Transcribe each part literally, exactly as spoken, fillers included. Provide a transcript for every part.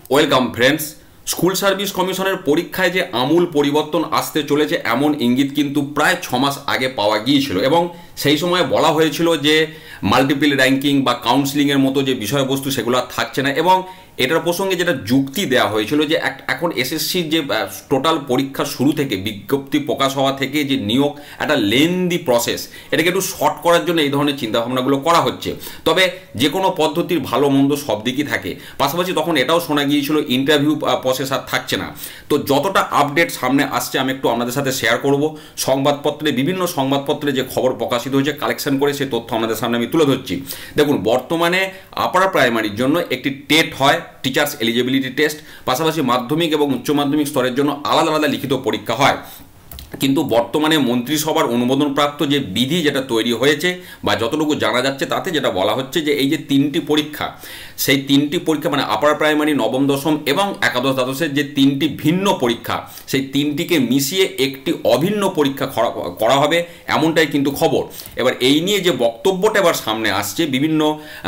Welcome friends. School service কমিশনের পরীক্ষায় যে আমূল পরিবর্তন আসতে চলেছে এমন ইঙ্গিত কিন্তু প্রায় ছ মাস আগে পাওয়া গিয়েছিল এবং সেই সময় বলা হয়েছিল যে মাল্টিপল র্যাঙ্কিং বা কাউন্সিলিংয়ের মতো যে বিষয়বস্তু সেগুলো থাকছে না এবং এটার প্রসঙ্গে যেটা যুক্তি দেওয়া হয়েছিল যে এখন এসএসসির যে টোটাল পরীক্ষা শুরু থেকে বিজ্ঞপ্তি প্রকাশ হওয়া থেকে যে নিয়োগ একটা লেন্দি প্রসেস, এটাকে একটু শর্ট করার জন্য এই ধরনের চিন্তাভাবনাগুলো করা হচ্ছে। তবে যে কোনো পদ্ধতির ভালো মন্দ সব দিকই থাকে, পাশাপাশি তখন এটাও শোনা গিয়েছিল ইন্টারভিউ প্রসেস আর থাকছে না। তো যতটা আপডেট সামনে আসছে আমি একটু আপনাদের সাথে শেয়ার করব। সংবাদপত্রে বিভিন্ন সংবাদপত্রে যে খবর প্রকাশিত হয়েছে কালেকশন করে সেই তথ্য আপনাদের সামনে আমি তুলে ধরছি। দেখুন, বর্তমানে আপার প্রাইমারির জন্য একটি টেট হয়, টিচার্স এলিজিবিলিটি টেস্ট, পাশাপাশি মাধ্যমিক এবং উচ্চ মাধ্যমিক স্তরের জন্য আলাদা আলাদা লিখিত পরীক্ষা হয়। কিন্তু বর্তমানে মন্ত্রিসভার অনুমোদনপ্রাপ্ত যে বিধি যেটা তৈরি হয়েছে বা যতটুকু জানা যাচ্ছে তাতে যেটা বলা হচ্ছে যে এই যে তিনটি পরীক্ষা, সেই তিনটি পরীক্ষা মানে আপার প্রাইমারি, নবম দশম এবং একাদশ দ্বাদশের যে তিনটি ভিন্ন পরীক্ষা, সেই তিনটিকে মিশিয়ে একটি অভিন্ন পরীক্ষা করা হবে, এমনটাই কিন্তু খবর। এবার এই নিয়ে যে বক্তব্যটা এবার সামনে আসছে বিভিন্ন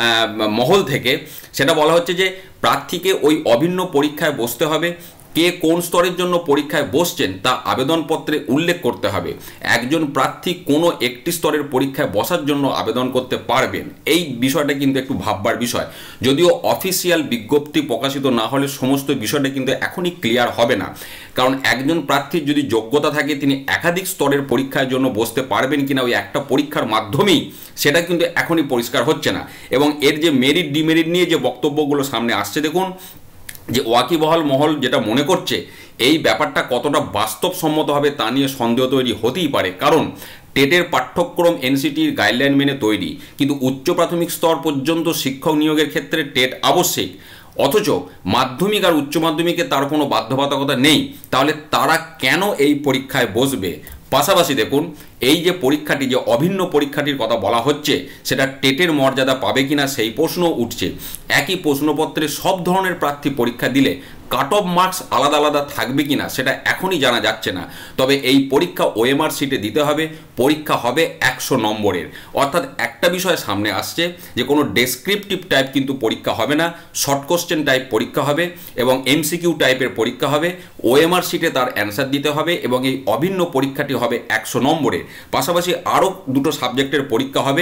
মহল থেকে, সেটা বলা হচ্ছে যে প্রার্থীকে ওই অভিন্ন পরীক্ষায় বসতে হবে। কে কোন স্তরের জন্য পরীক্ষায় বসছেন তা আবেদনপত্রে উল্লেখ করতে হবে। একজন প্রার্থী কোনো একটি স্তরের পরীক্ষায় বসার জন্য আবেদন করতে পারবেন। এই বিষয়টা কিন্তু একটু ভাববার বিষয়। যদিও অফিসিয়াল বিজ্ঞপ্তি প্রকাশিত না হলে সমস্ত বিষয়টা কিন্তু এখনই ক্লিয়ার হবে না, কারণ একজন প্রার্থীর যদি যোগ্যতা থাকে তিনি একাধিক স্তরের পরীক্ষার জন্য বসতে পারবেন কিনা ওই একটা পরীক্ষার মাধ্যমেই সেটা কিন্তু এখনই পরিষ্কার হচ্ছে না। এবং এর যে মেরিট ডিমেরিট নিয়ে যে বক্তব্যগুলো সামনে আসছে, দেখুন যে ওয়াকিবহাল মহল যেটা মনে করছে এই ব্যাপারটা কতটা বাস্তবসম্মত হবে তা নিয়ে সন্দেহ তৈরি হতেই পারে। কারণ টেটের পাঠ্যক্রম এনসিটির গাইডলাইন মেনে তৈরি, কিন্তু উচ্চ প্রাথমিক স্তর পর্যন্ত শিক্ষক নিয়োগের ক্ষেত্রে টেট আবশ্যিক। অথচ মাধ্যমিক আর উচ্চ মাধ্যমিকে তার কোনো বাধ্যবাধকতা নেই। তাহলে তারা কেন এই পরীক্ষায় বসবে? পাশাপাশি দেখুন, এই যে পরীক্ষাটি, যে অভিন্ন পরীক্ষাটির কথা বলা হচ্ছে, সেটা টেটের মর্যাদা পাবে কিনা সেই প্রশ্ন উঠছে। একই প্রশ্নপত্রে সব ধরনের প্রার্থী পরীক্ষা দিলে কাট অফ মার্কস আলাদা আলাদা থাকবে কিনা সেটা এখনই জানা যাচ্ছে না। তবে এই পরীক্ষা ওএমআর শিটে দিতে হবে। পরীক্ষা হবে একশো নম্বরের। অর্থাৎ একটা বিষয় সামনে আসছে যে কোনো ডেসক্রিপটিভ টাইপ কিন্তু পরীক্ষা হবে না, শর্ট কোশ্চেন টাইপ পরীক্ষা হবে এবং এমসিকিউ টাইপের পরীক্ষা হবে। ওএমআর শিটে তার অ্যান্সার দিতে হবে এবং এই অভিন্ন পরীক্ষাটি হবে একশো নম্বরের। পাশাপাশি আরও দুটো সাবজেক্টের পরীক্ষা হবে,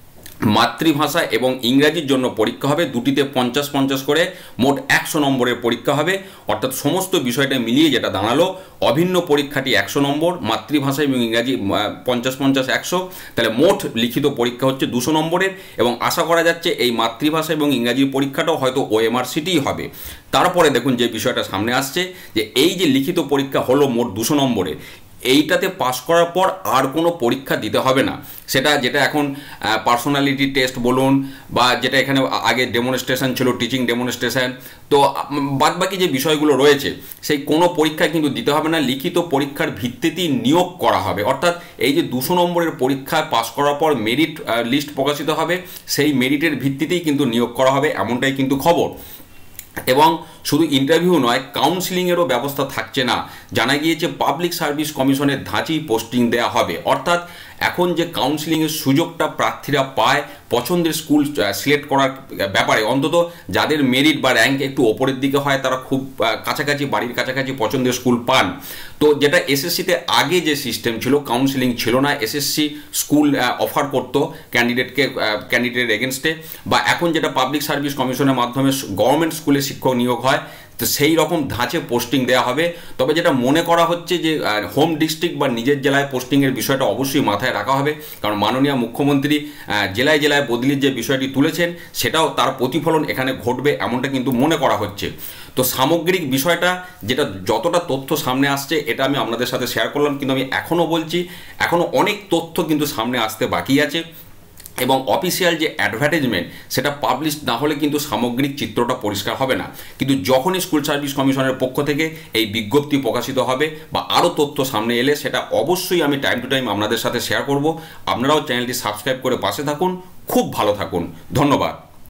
মাতৃভাষা এবং ইংরাজির জন্য পরীক্ষা হবে। দুটিতে পঞ্চাশ পঞ্চাশ করে মোট একশো নম্বরের পরীক্ষা হবে। অর্থাৎ সমস্ত বিষয়টা মিলিয়ে যেটা দাঁড়ালো, অভিন্ন পরীক্ষাটি একশো নম্বর, মাতৃভাষা এবং ইংরাজি পঞ্চাশ পঞ্চাশ একশো, তাহলে মোট লিখিত পরীক্ষা হচ্ছে দুশো নম্বরের। এবং আশা করা যাচ্ছে এই মাতৃভাষা এবং ইংরাজির পরীক্ষাটাও হয়তো ওএমআর সিটিই হবে। তারপরে দেখুন যে বিষয়টা সামনে আসছে যে এই যে লিখিত পরীক্ষা হলো মোট দুশো নম্বরের, এইটাতে পাস করার পর আর কোনো পরীক্ষা দিতে হবে না। সেটা যেটা এখন পার্সোনালিটি টেস্ট বলুন বা যেটা এখানে আগে ডেমনস্ট্রেশন ছিল, টিচিং ডেমনস্ট্রেশন, তো বাদবাকি যে বিষয়গুলো রয়েছে সেই কোনো পরীক্ষা কিন্তু দিতে হবে না। লিখিত পরীক্ষার ভিত্তিতেই নিয়োগ করা হবে। অর্থাৎ এই যে দুশো নম্বরের পরীক্ষায় পাস করার পর মেরিট লিস্ট প্রকাশিত হবে, সেই মেরিটের ভিত্তিতেই কিন্তু নিয়োগ করা হবে, এমনটাই কিন্তু খবর। এবং শুধু ইন্টারভিউ নয়, কাউন্সিলিংয়েরও ব্যবস্থা থাকছে না। জানা গিয়েছে পাবলিক সার্ভিস কমিশনের ধাঁচেই পোস্টিং দেওয়া হবে। অর্থাৎ এখন যে কাউন্সিলিংয়ের সুযোগটা প্রার্থীরা পায় পছন্দের স্কুল সিলেক্ট করার ব্যাপারে, অন্তত যাদের মেরিট বা র্যাঙ্ক একটু ওপরের দিকে হয় তারা খুব কাছাকাছি, বাড়ির কাছাকাছি পছন্দের স্কুল পান। তো যেটা এসএসসিতে আগে যে সিস্টেম ছিল, কাউন্সিলিং ছিল না, এসএসসি স্কুল অফার করতো ক্যান্ডিডেটকে, ক্যান্ডিডেটের এগেনস্টে, বা এখন যেটা পাবলিক সার্ভিস কমিশনের মাধ্যমে গভর্নমেন্ট স্কুলে শিক্ষক নিয়োগ হয়, তো সেই রকম ধাঁচে পোস্টিং দেওয়া হবে। তবে যেটা মনে করা হচ্ছে যে হোম ডিস্ট্রিক্ট বা নিজের জেলায় পোস্টিংয়ের বিষয়টা অবশ্যই মাথায় রাখা হবে, কারণ মাননীয় মুখ্যমন্ত্রী জেলায় জেলায় বদলির যে বিষয়টি তুলেছেন সেটাও তার প্রতিফলন এখানে ঘটবে, এমনটা কিন্তু মনে করা হচ্ছে। তো সামগ্রিক বিষয়টা যেটা যতটা তথ্য সামনে আসছে এটা আমি আপনাদের সাথে শেয়ার করলাম, কিন্তু আমি এখনও বলছি এখনও অনেক তথ্য কিন্তু সামনে আসতে বাকি আছে এবং অফিসিয়াল যে অ্যাডভার্টাইজমেন্ট সেটা পাবলিশ না হলে কিন্তু সামগ্রিক চিত্রটা পরিষ্কার হবে না। কিন্তু যখনই স্কুল সার্ভিস কমিশনের পক্ষ থেকে এই বিজ্ঞপ্তি প্রকাশিত হবে বা আরও তথ্য সামনে এলে সেটা অবশ্যই আমি টাইম টু টাইম আপনাদের সাথে শেয়ার করব। আপনারাও চ্যানেলটি সাবস্ক্রাইব করে পাশে থাকুন। খুব ভালো থাকুন। ধন্যবাদ।